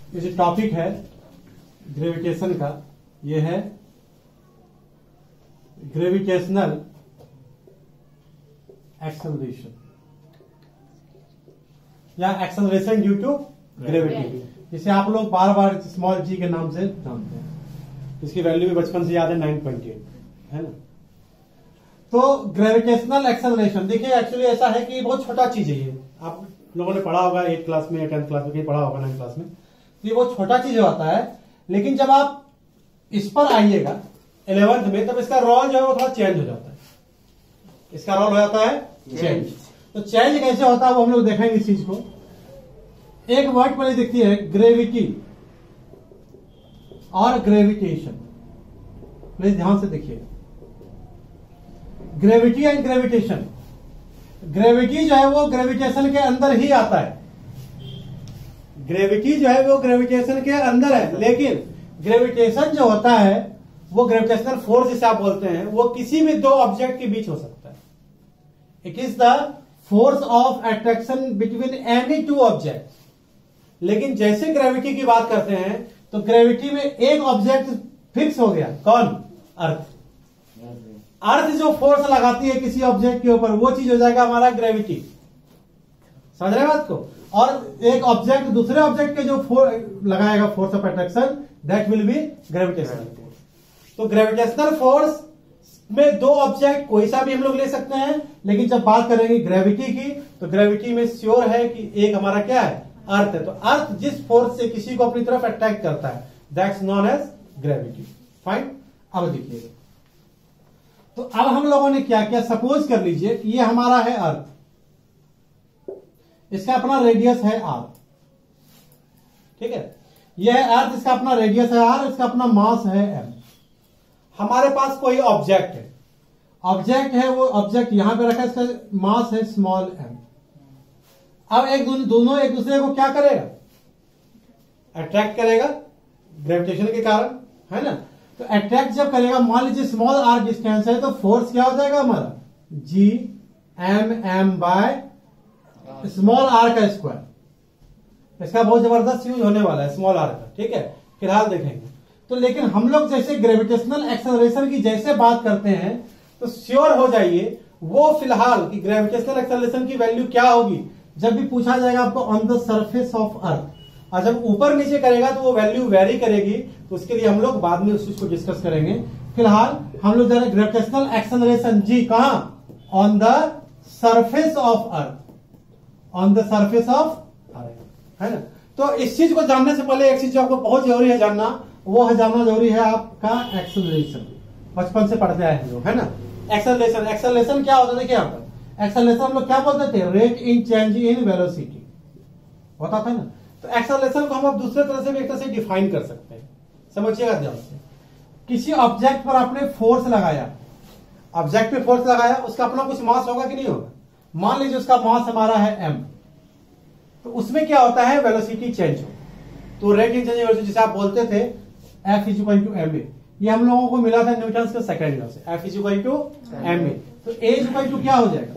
ये जो टॉपिक है ग्रेविटेशन का, ये है ग्रेविटेशनल एक्सेलरेशन या एक्सेलरेशन ड्यू टू ग्रेविटी, जिसे आप लोग बार बार स्मॉल जी के नाम से जानते हैं। इसकी वैल्यू भी बचपन से याद है 9.8 है ना। तो ग्रेविटेशनल एक्सेलरेशन देखिए, एक्चुअली ऐसा है कि बहुत छोटा चीज है ये, आप लोगों ने पढ़ा होगा 8th क्लास में या 10th क्लास में, कहीं पढ़ा होगा 9th क्लास में। तो ये बहुत छोटा चीज होता है, लेकिन जब आप इस पर आइएगा 11th में, तब इसका रोल जो है वो थोड़ा चेंज हो जाता है। इसका रोल हो जाता है चेंज। तो चेंज कैसे होता है वो हम लोग देखेंगे इस चीज को। एक वर्ड पहले दिखती है ग्रेविटी और ग्रेविटेशन, प्लीज ध्यान से देखिए। ग्रेविटी एंड ग्रेविटेशन, ग्रेविटी जो है वो ग्रेविटेशन के अंदर ही आता है। ग्रेविटी जो है वो ग्रेविटेशन के अंदर है, लेकिन ग्रेविटेशन जो होता है वो ग्रेविटेशनल फोर्स जिसे आप बोलते हैं, वो किसी भी दो ऑब्जेक्ट के बीच हो सकता है। It is the force of attraction between any two object. लेकिन जैसे ग्रेविटी की बात करते हैं तो ग्रेविटी में एक ऑब्जेक्ट फिक्स हो गया, कौन? अर्थ। अर्थ जो फोर्स लगाती है किसी ऑब्जेक्ट के ऊपर, वो चीज हो जाएगा हमारा ग्रेविटी। समझ रहे बात को? और एक ऑब्जेक्ट दूसरे ऑब्जेक्ट के जो लगाएगा force of attraction, that will be gravitational force. तो ग्रेविटेशनल फोर्स में दो ऑब्जेक्ट कोई सा भी हम लोग ले सकते हैं, लेकिन जब बात करेंगे ग्रेविटी की, तो ग्रेविटी में श्योर है कि एक हमारा क्या है? अर्थ है। तो अर्थ जिस फोर्स से किसी को अपनी तरफ अट्रैक्ट करता है, that's known as gravity. Fine. अब देखिए, तो अब हम लोगों ने क्या किया, सपोज कर लीजिए कि ये हमारा है अर्थ, इसका अपना रेडियस है आर, ठीक है। यह है अर्थ, इसका अपना रेडियस है आर, इसका अपना मास है एम। हमारे पास कोई ऑब्जेक्ट है, ऑब्जेक्ट है, वो ऑब्जेक्ट यहां पे रखा है, इसका मास है स्मॉल एम। अब दोनों एक दूसरे को क्या करेगा? अट्रैक्ट करेगा ग्रेविटेशन के कारण, है ना। तो अट्रैक्ट जब करेगा, मान लीजिए स्मॉल आर डिस्टेंस है, तो फोर्स क्या हो जाएगा हमारा? G M M by small R का स्क्वायर। इसका बहुत जबरदस्त यूज होने वाला है स्मॉल आर का, ठीक है, फिलहाल देखेंगे। तो लेकिन हम लोग जैसे ग्रेविटेशनल एक्सेलरेशन की जैसे बात करते हैं, तो श्योर हो जाइए वो फिलहाल कि ग्रेविटेशनल एक्सेलरेशन की वैल्यू क्या होगी जब भी पूछा जाएगा आपको on the surface of earth. और जब ऊपर नीचे करेगा तो वो वैल्यू वेरी करेगी, तो उसके लिए हम लोग बाद में उस चीज को डिस्कस करेंगे। फिलहाल हम लोग जरा ग्रेविटेशनल एक्सेलरेशन जी कहां? On the surface of earth, on the surface of earth, है ना। तो इस चीज को जानने से पहले एक चीज जो आपको बहुत जरूरी है जानना, वो है जानना जरूरी है आपका एक्सेलरेशन। बचपन से पढ़ते आए हम लोग, है ना। एक्सेलरेशन, एक्सेलरेशन क्या होता है? देखिए यहाँ पर एक्सेलरेशन हम लोग क्या बोलते थे? Rate in change in velocity होता था ना। तो एक्सेलरेशन को हम अब दूसरे तरह से भी एक तरह से डिफाइन कर सकते हैं, समझिएगा ध्यान से। किसी ऑब्जेक्ट पर आपने फोर्स लगाया, ऑब्जेक्ट पे फोर्स लगाया, उसका अपना कुछ मास होगा कि नहीं होगा? मान लीजिए उसका मास हमारा है m, तो उसमें क्या होता है? वेलोसिटी चेंज हो। तो रेट इन चेंज वेलोसिटी जिसे आप बोलते थे F is equal to ma, ये हम लोगों को मिला था न्यूटन के सेकंड लॉ से, F is equal to ma। तो A इज इक्वल टू क्या हो जाएगा?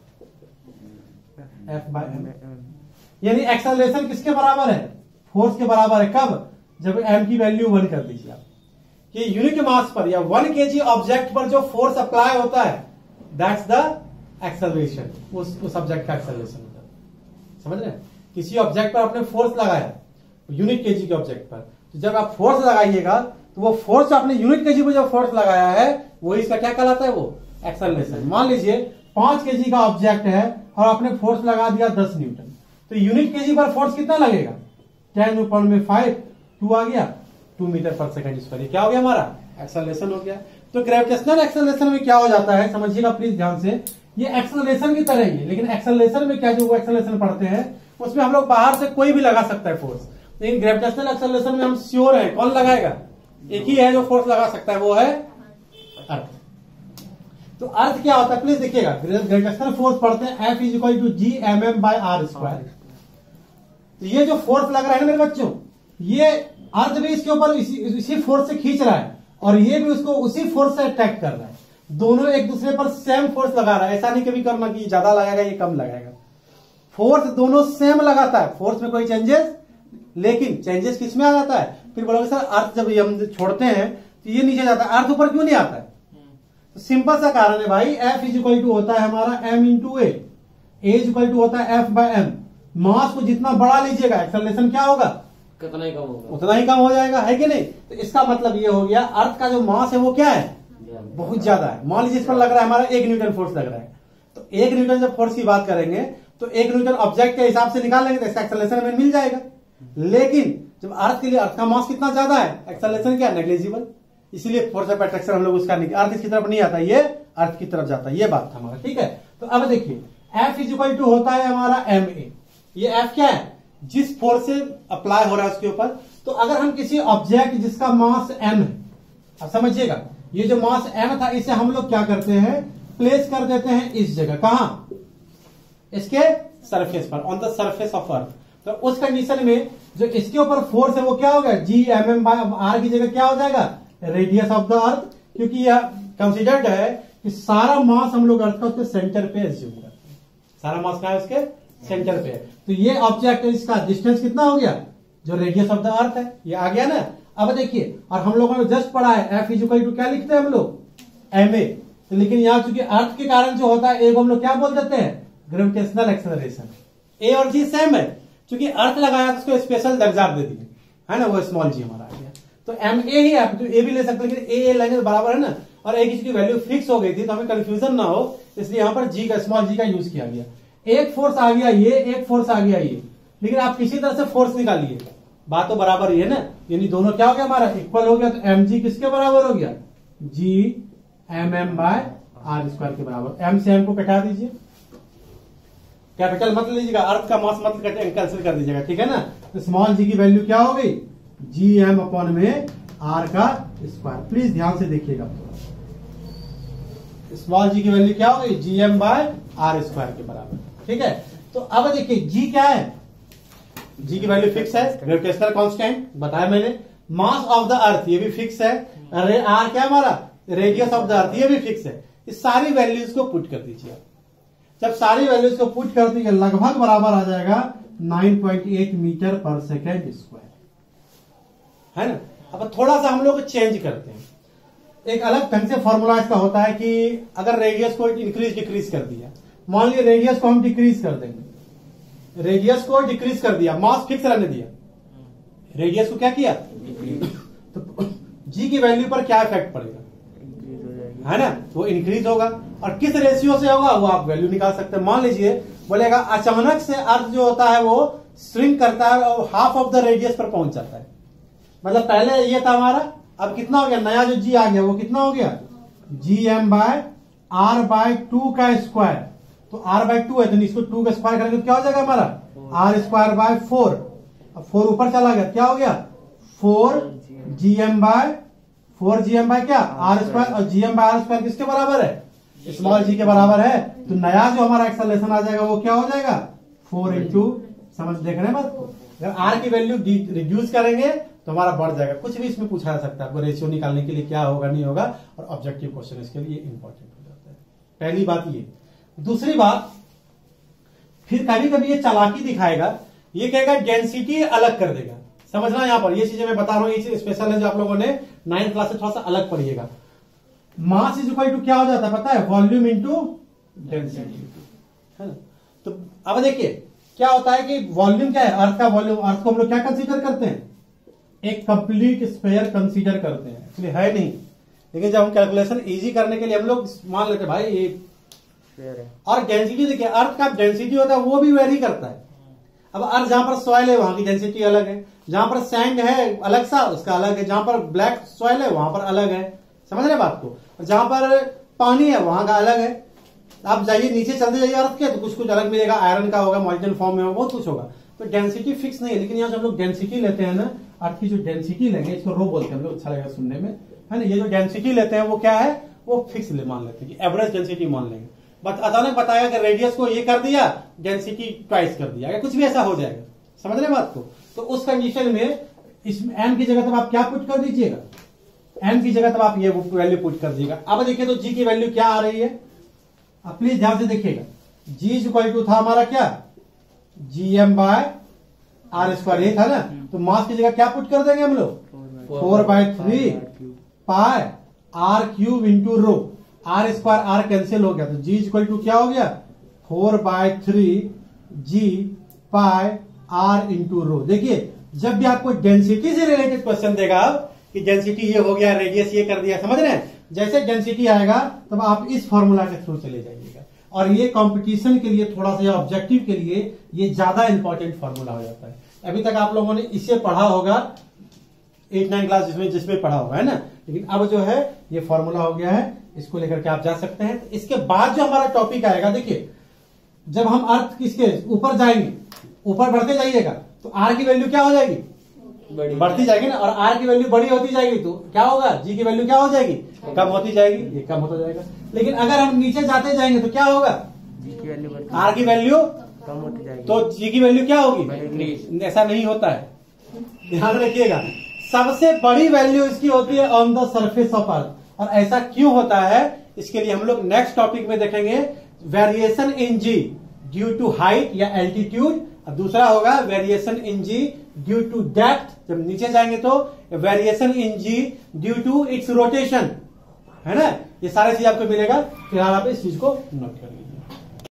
F by m। यानी एक्सेलरेशन किसके बराबर है? फोर्स के बराबर है। कब? जब m की वैल्यू 1 कर दीजिए आप। ये यूनिट मास पर या 1 kg ऑब्जेक्ट पर जो फोर्स अप्लाई होता है, दैट्स द एक्सेलरेशन। उस ऑब्जेक्ट का एक्सेलरेशन होता है, समझ रहे हैं। किसी ऑब्जेक्ट पर आपने फोर्स लगाया यूनिट केजी के ऑब्जेक्ट पर, तो जब आप फोर्स लगाइएगा तो वो फोर्स आपने यूनिट केजी पर जो फोर्स लगाया है, वो इसका क्या कहलाता है? वो एक्सेलरेशन। मान लीजिए 5 केजी का ऑब्जेक्ट है और आपने फोर्स लगा दिया 10 न्यूटन, तो यूनिट केजी पर फोर्स कितना लगेगा? 10/5, 2 आ गया 2 मीटर पर सेकंड स्क्वायर। क्या हो गया? हमारा एक्सेलरेशन हो गया। तो ग्रेविटेशनल एक्सेलरेशन में क्या हो जाता है, समझिएगा प्लीज ध्यान से। ये एक्सेलरेशन की तरह ही है, लेकिन एक्सेलरेशन में क्या, जो वो एक्सेलरेशन पढ़ते हैं उसमें हम लोग बाहर से कोई भी लगा सकता है फोर्स, लेकिन ग्रेविटेशनल एक्सेलरेशन में हम श्योर है कौन लगाएगा? एक ही है जो फोर्स लगा सकता है, वो है अर्थ। तो अर्थ क्या होता है प्लीज देखिएगा। ग्रेविटेशनल फोर्स पढ़ते हैं F is equal to G M M by R square. तो ये जो फोर्स लग रहा है ना मेरे बच्चों, ये अर्थ भी इसके ऊपर इसी फोर्स से खींच रहा है, और ये भी उसको उसी फोर्स से अटैक कर रहा है। दोनों एक दूसरे पर सेम फोर्स लगा रहा है। ऐसा नहीं कभी करना कि ज्यादा लगाएगा ये कम लगाएगा, फोर्स दोनों सेम लगाता है, फोर्स में कोई चेंजेस लेकिन चेंजेस किस में आ जाता है? फिर बोलोगे सर अर्थ जब हम छोड़ते हैं तो ये नीचे जाता है, अर्थ ऊपर क्यों नहीं आता है? तो सिंपल सा कारण है भाई, F इज इक्वल टू होता है हमारा m into A is equal to होता है F बाय m। मास को जितना बढ़ा लीजिएगा एक्सेलरेशन क्या होगा? कितना ही कम होगा, उतना ही कम हो जाएगा, है कि नहीं? तो इसका मतलब ये हो गया अर्थ का जो मास है वो क्या है? बहुत ज्यादा है। मान लीजिए इस पर लग रहा है हमारा 1 न्यूटन फोर्स लग रहा है, तो 1 न्यूटन जब फोर्स की बात करेंगे तो 1 न्यूटन ऑब्जेक्ट के हिसाब से निकाल लेंगे तो इसका एक्सेलरेशन हमें मिल जाएगा। लेकिन जब अर्थ के लिए अर्थ का मास कितना ज्यादा है, एक्सेलरेशन क्या? नेग्लिजिबल। इसीलिए फोर्स ऑफ अट्रैक्शन हम लोग उसका अर्थ इसकी तरफ नहीं आता, ये अर्थ की तरफ जाता है। ये बात था हमारा, ठीक है। तो अब देखिए F इज इक्वल टू होता है हमारा ma। ये F क्या है? जिस फोर्स से अप्लाई हो रहा है उसके ऊपर। तो अगर हम किसी ऑब्जेक्ट जिसका मास m है, अब समझिएगा ये जो मास m था इसे हम लोग क्या करते हैं? प्लेस कर देते हैं इस जगह, कहां? इसके सरफेस पर, on the surface of earth. तो उस कंडीशन में जो इसके ऊपर फोर्स है वो क्या हो गया? G mm बाय r की जगह क्या हो जाएगा? Radius of the earth. क्योंकि यह कंसिडर्ड है कि सारा मास हम लोग अर्थ का उसके सेंटर पे एज्यूम करते हैं। सारा मास कहां है? उसके सेंटर पे है। तो ये ऑब्जेक्ट इसका डिस्टेंस कितना हो गया? जो रेडियस ऑफ द अर्थ है, ये आ गया ना। अब देखिए, और हम लोगों ने जस्ट पढ़ा है F इज इक्वल टू क्या लिखते हैं हम लोग? ma। तो लेकिन यहां चूंकि अर्थ के कारण जो होता है ए को हम लोग क्या बोल देते हैं? Gravitational acceleration. ए और जी सेम है, चूंकि अर्थ लगाया तो उसको स्पेशल दर्जा दे दिए, है ना, वो स्मॉल जी हमारा आ गया। तो एम ए ही आप तो ए भी ले सकते हैं, लेकिन ए लेंगे तो बराबर है ना। और एक चीज की वैल्यू फिक्स हो गई थी तो हमें कंफ्यूजन ना हो, इसलिए यहां पर जी का स्मॉल जी का यूज किया गया। एक फोर्स आ गया ये, एक फोर्स आ गया ये, लेकिन आप किसी तरह से फोर्स निकालिए, बात तो बराबर ही है ना। यानी दोनों क्या हो गया हमारा? इक्वल हो गया। तो एम जी किसके बराबर हो गया? G M M by R square के बराबर। एम से एम को कटा दीजिए, कैपिटल मत लीजिएगा, अर्थ का मास मत कैंसिल कर दीजिएगा, ठीक है ना। तो स्मॉल जी की वैल्यू क्या हो गई? जी एम अपॉन में आर का स्क्वायर। प्लीज ध्यान से देखिएगा, स्मॉल जी की वैल्यू क्या हो गई? G M by R square के बराबर, ठीक है। तो अब देखिए जी क्या है? जी की वैल्यू फिक्स है, ग्रेविटेशनल कांस्टेंट बताया मैंने। मास ऑफ द अर्थ ये भी फिक्स है। आर क्या हमारा? रेडियस ऑफ द अर्थ ये भी फिक्स है। इस सारी वैल्यूज को पुट कर दीजिए। जब सारी वैल्यूज को पुट कर दीजिए लगभग बराबर आ जाएगा 9.8 मीटर पर सेकेंड स्क्वायर, है ना। अब थोड़ा सा हम लोग चेंज करते हैं, एक अलग ढंग से फॉर्मूला इसका होता है कि अगर रेडियस को इंक्रीज डिक्रीज कर दिया, मान लीजिए रेडियस को हम डिक्रीज कर देंगे, रेडियस को डिक्रीज कर दिया, मास फिक्स रहने दिया, रेडियस को क्या किया? तो जी की वैल्यू पर क्या इफेक्ट पड़ेगा? है ना, वो इंक्रीज होगा। और किस रेशियो से होगा वो आप वैल्यू निकाल सकते हैं। मान लीजिए बोलेगा अचानक से अर्थ जो होता है वो श्रिंक करता है और हाफ ऑफ द रेडियस पर पहुंच जाता है। मतलब पहले ये था हमारा, अब कितना हो गया? नया जो जी आ गया वो कितना हो गया? G M by R by 2 का स्क्वायर। तो आर बाय 2 है तो इसको 2 का स्क्वायर करेंगे तो क्या हो जाएगा हमारा? R square by 4। अब 4 ऊपर चला गया, क्या हो गया? 4 G M by 4 G M by क्या? R square. और G M by R square किसके बराबर है? स्मॉल जी के बराबर है। तो नया जो हमारा एक्सेलरेशन आ जाएगा वो क्या हो जाएगा? 4 इंटू, समझ देख रहे हैं बात को। अगर आर की वैल्यू रिड्यूस करेंगे तो हमारा बढ़ जाएगा। कुछ भी इसमें पूछा जा सकता है आपको, रेशियो निकालने के लिए क्या होगा नहीं होगा, और ऑब्जेक्टिव क्वेश्चन इसके लिए इंपॉर्टेंट हो जाता है। पहली बात ये। दूसरी बात, फिर कभी कभी ये चालाकी दिखाएगा, ये कहेगा डेंसिटी अलग कर देगा। समझना यहां पर ये चीजें मैं बता रहा हूं, ये चीज स्पेशल है जो आप लोगों ने 9th क्लास से थोड़ा सा अलग पढ़िएगा। मास इज इक्वल टू क्या हो जाता है पता है? वॉल्यूम इंटू डेंसिटी, है ना। तो अब देखिए क्या होता है कि वॉल्यूम क्या है? अर्थ का वॉल्यूम। अर्थ को हम लोग क्या कंसीडर करते हैं? एक कंप्लीट स्फीयर कंसीडर करते हैं। एक्चुअली है नहीं, लेकिन जब हम कैलकुलेशन इजी करने के लिए हम लोग मान लेते हैं भाई ये स्फीयर है। और डेंसिटी देखिए, अर्थ का डेंसिटी होता है वो भी वेरी करता है। अब अर्थ जहां पर सॉइल है वहां की डेंसिटी अलग है, जहां पर सैंड है अलग सा उसका अलग है, जहां पर ब्लैक सॉइल है वहां पर अलग है। समझ रहे बात को। जहां पर पानी है वहां का अलग है। आप जाइए नीचे चलते जाइए अर्थ के तो कुछ कुछ अलग मिलेगा, आयरन का होगा, मॉलिक्यूलर फॉर्म में होगा, बहुत कुछ होगा। तो डेंसिटी फिक्स नहीं है। लेकिन यहाँ जब हम लोग डेंसिटी लेते हैं ना, अर्थ की जो डेंसिटी लेंगे, इसको रो बोलते हैं हम लोग, अच्छा लगेगा सुनने में, है ना। ये जो डेंसिटी लेते हैं वो क्या है? वो फिक्स मान लेते हैं कि एवरेज डेंसिटी मान लेंगे। बट अचानक बताया कि रेडियस को ये कर दिया, डेंसिटी ट्वाइस कर दिया, कुछ भी ऐसा हो जाएगा। समझ रहे बात को। तो उस कंडीशन में इस एम की जगह तब आप क्या पुट कर दीजिएगा? एम की जगह तब आप ये वैल्यू पुट कर दीजिएगा। अब देखिए तो जी की वैल्यू क्या आ रही है, अब प्लीज ध्यान से देखिएगा। जी इज इक्वल टू था हमारा क्या? G M by R square ये था ना, तो मास की जगह क्या पुट कर देंगे हम लोग, 4/3 pi r cube into rho, r square r cancel हो गया, तो जी इक्वल टू क्या हो गया 4/3 जी पाई आर इंटू रो। देखिए जब भी आपको डेंसिटी से रिलेटेड क्वेश्चन देगा कि डेंसिटी ये हो गया, रेडियस ये कर दिया, समझ रहे हैं, जैसे डेंसिटी आएगा तब आप इस फॉर्मूला के थ्रू चले जाइएगा। और ये कंपटीशन के लिए थोड़ा सा, ऑब्जेक्टिव के लिए ये ज्यादा इंपॉर्टेंट फॉर्मूला हो जाता है। अभी तक आप लोगों ने इसे पढ़ा होगा 8-9 क्लास जिसमें पढ़ा होगा, है ना, लेकिन अब जो है ये फॉर्मूला हो गया है, इसको लेकर के आप जा सकते हैं। तो इसके बाद जो हमारा टॉपिक आएगा, देखिए जब हम अर्थ किसके ऊपर जाएंगे, ऊपर बढ़ते जाइएगा तो आर की वैल्यू क्या हो जाएगी, बढ़ती जाएगी ना, और आर की वैल्यू बड़ी होती जाएगी तो क्या होगा, जी की वैल्यू क्या हो जाएगी, कम होती जाएगी, ये कम होता जाएगा। लेकिन अगर हम नीचे जाते जाएंगे तो क्या होगा, आर की वैल्यू कम होती जाएगी तो जी की वैल्यू क्या होगी, ऐसा नहीं होता है, ध्यान रखिएगा। सबसे बड़ी वैल्यू इसकी होती है on the surface of earth, और ऐसा क्यों होता है इसके लिए हम लोग नेक्स्ट टॉपिक में देखेंगे। Variation in g due to height या एल्टीट्यूड, और दूसरा होगा variation in g due to depth, जब नीचे जाएंगे तो variation in g due to its rotation, है ना, ये सारे चीज आपको मिलेगा। फिलहाल आप इस चीज को नोट कर लीजिए।